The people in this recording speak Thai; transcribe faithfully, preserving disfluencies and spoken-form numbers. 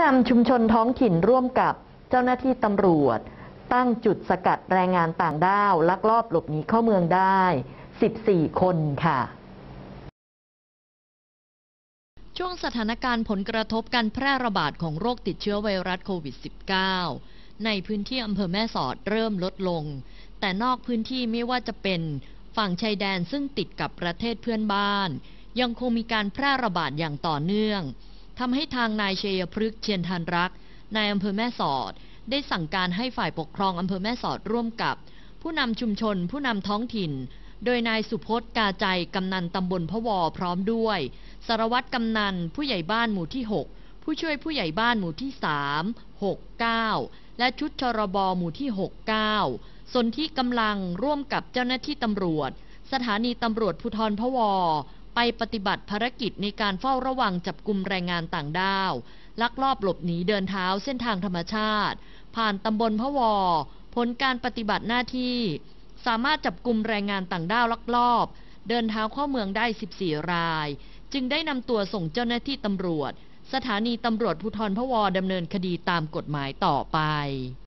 นำชุมชนท้องถิ่นร่วมกับเจ้าหน้าที่ตำรวจตั้งจุดสกัดแรงงานต่างด้าวลักลอบหลบหนีเข้าเมืองได้สิบสี่คนค่ะช่วงสถานการณ์ผลกระทบการแพร่ระบาดของโรคติดเชื้อไวรัสโควิด สิบเก้า ในพื้นที่อำเภอแม่สอดเริ่มลดลงแต่นอกพื้นที่ไม่ว่าจะเป็นฝั่งชายแดนซึ่งติดกับประเทศเพื่อนบ้านยังคงมีการแพร่ระบาดอย่างต่อเนื่องทำให้ทางนายชัยพฤกษ์เชียนทันรักนายอำเภอแม่สอดได้สั่งการให้ฝ่ายปกครองอำเภอแม่สอดร่วมกับผู้นำชุมชนผู้นำท้องถิ่นโดยนายสุพจน์กาใจกำนันตำบลพะวอพร้อมด้วยสารวัตรกำนันผู้ใหญ่บ้านหมู่ที่หกผู้ช่วยผู้ใหญ่บ้านหมู่ที่สาม หก เก้าและชุดชรบหมู่ที่หก เก้าส่วนที่กำลังร่วมกับเจ้าหน้าที่ตำรวจสถานีตำรวจภูธรพะวอไปปฏิบัติภารกิจในการเฝ้าระวังจับกุมแรงงานต่างด้าวลักลอบหลบหนีเดินเท้าเส้นทางธรรมชาติผ่านตำบลพะวอผลการปฏิบัติหน้าที่สามารถจับกุมแรงงานต่างด้าวลักลอบเดินเท้าเข้าเมืองได้สิบสี่รายจึงได้นำตัวส่งเจ้าหน้าที่ตำรวจสถานีตำรวจภูธรพะวอดำเนินคดีตามกฎหมายต่อไป